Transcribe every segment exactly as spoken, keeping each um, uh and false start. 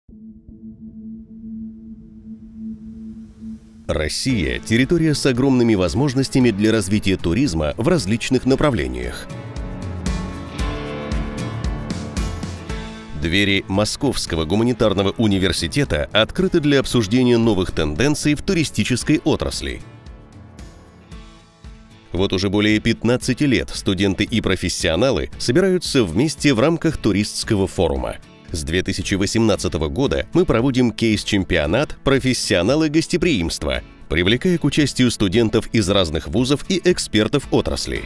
Россия – территория с огромными возможностями для развития туризма в различных направлениях. Двери Московского гуманитарного университета открыты для обсуждения новых тенденций в туристической отрасли. Вот уже более пятнадцати лет студенты и профессионалы собираются вместе в рамках туристского форума. С две тысячи восемнадцатого года мы проводим кейс-чемпионат «Профессионалы гостеприимства», привлекая к участию студентов из разных вузов и экспертов отрасли.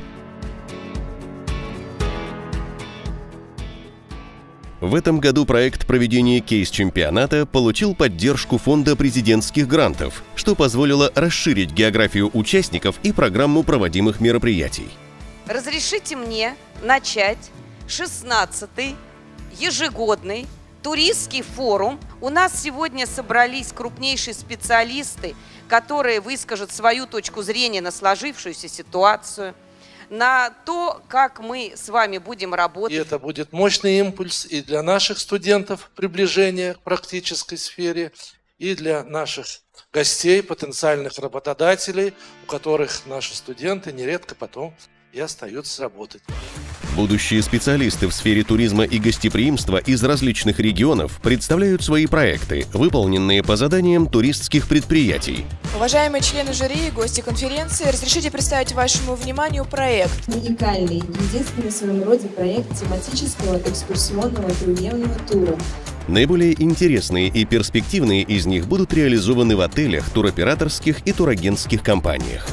В этом году проект проведения кейс-чемпионата получил поддержку Фонда президентских грантов, что позволило расширить географию участников и программу проводимых мероприятий. Разрешите мне начать шестнадцатый ежегодный туристский форум. У нас сегодня собрались крупнейшие специалисты, которые выскажут свою точку зрения на сложившуюся ситуацию, на то, как мы с вами будем работать. И это будет мощный импульс и для наших студентов приближения к практической сфере, и для наших гостей, потенциальных работодателей, у которых наши студенты нередко потом и остаются работать. Будущие специалисты в сфере туризма и гостеприимства из различных регионов представляют свои проекты, выполненные по заданиям туристских предприятий. Уважаемые члены жюри и гости конференции, разрешите представить вашему вниманию проект. Уникальный, единственный в своем роде проект тематического экскурсионного трехдневного тура. Наиболее интересные и перспективные из них будут реализованы в отелях, туроператорских и турагентских компаниях.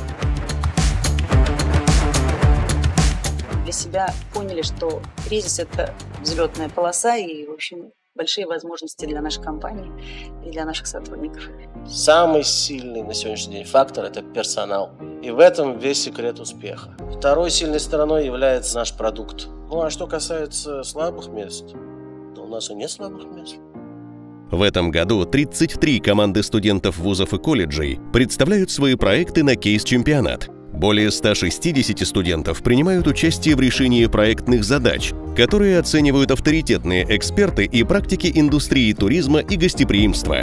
Для себя поняли, что кризис – это взлетная полоса и, в общем, большие возможности для нашей компании и для наших сотрудников. Самый сильный на сегодняшний день фактор – это персонал. И в этом весь секрет успеха. Второй сильной стороной является наш продукт. Ну а что касается слабых мест, то у нас и нет слабых мест. В этом году тридцать три команды студентов вузов и колледжей представляют свои проекты на кейс-чемпионат. Более ста шестидесяти студентов принимают участие в решении проектных задач, которые оценивают авторитетные эксперты и практики индустрии туризма и гостеприимства.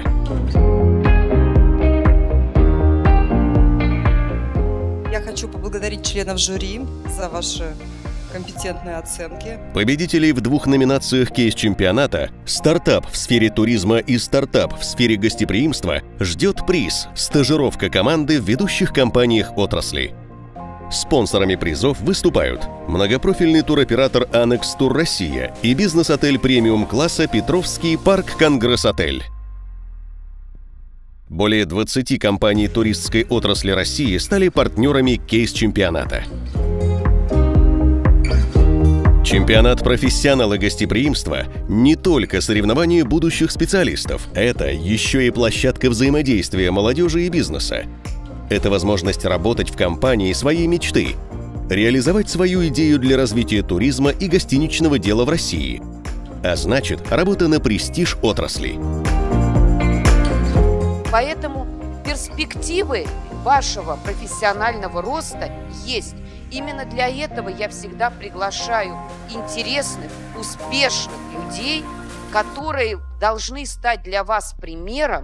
Я хочу поблагодарить членов жюри за ваши компетентные оценки. Победителей в двух номинациях кейс-чемпионата «Стартап в сфере туризма» и «Стартап в сфере гостеприимства» ждет приз «Стажировка команды в ведущих компаниях отрасли». Спонсорами призов выступают многопрофильный туроператор «Анекс Тур Россия» и бизнес-отель премиум-класса «Петровский Парк-Конгресс-Отель». Более двадцати компаний туристской отрасли России стали партнерами кейс-чемпионата. Чемпионат «Профессионалы гостеприимства» – не только соревнование будущих специалистов, это еще и площадка взаимодействия молодежи и бизнеса. Это возможность работать в компании своей мечты, реализовать свою идею для развития туризма и гостиничного дела в России, а значит, работа на престиж отрасли. Поэтому перспективы вашего профессионального роста есть. Именно для этого я всегда приглашаю интересных, успешных людей, которые должны стать для вас примером.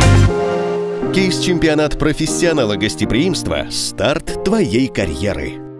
Кейс-чемпионат «Профессионала гостеприимства» – старт твоей карьеры.